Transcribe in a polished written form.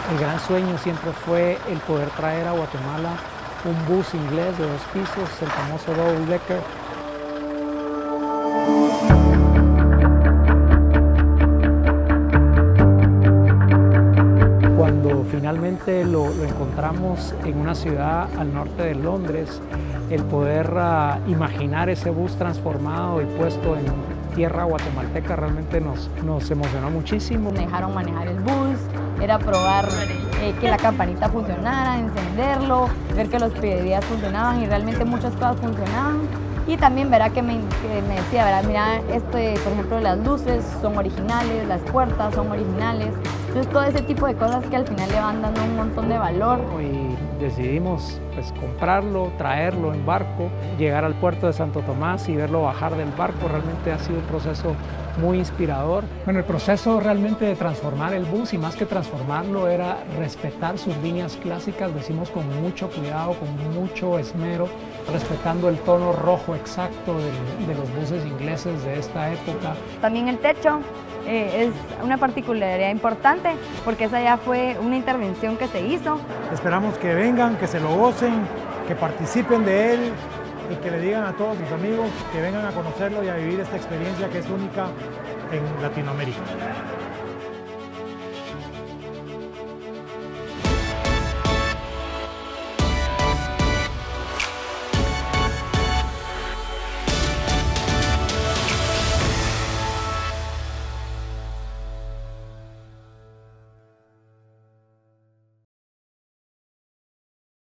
El gran sueño siempre fue el poder traer a Guatemala un bus inglés de 2 pisos, el famoso double decker. Cuando finalmente lo encontramos en una ciudad al norte de Londres, el poder imaginar ese bus transformado y puesto en tierra guatemalteca realmente nos emocionó muchísimo. Me dejaron manejar el bus, era probar que la campanita funcionara, encenderlo, ver que los pedidas funcionaban y realmente muchas cosas funcionaban. Y también verá que me decía, verá, mira, por ejemplo, las luces son originales, las puertas son originales. Entonces todo ese tipo de cosas que al final le van dando un montón de valor. Y decidimos pues comprarlo, traerlo en barco, llegar al puerto de Santo Tomás y verlo bajar del barco. Realmente ha sido un proceso muy inspirador. Bueno, el proceso realmente de transformar el bus, y más que transformarlo, era respetar sus líneas clásicas, lo hicimos con mucho cuidado, con mucho esmero, respetando el tono rojo exacto de los buses ingleses de esta época. También el techo es una particularidad importante porque esa ya fue una intervención que se hizo. Esperamos que vengan, que se lo gocen, que participen de él y que le digan a todos sus amigos que vengan a conocerlo y a vivir esta experiencia que es única en Latinoamérica.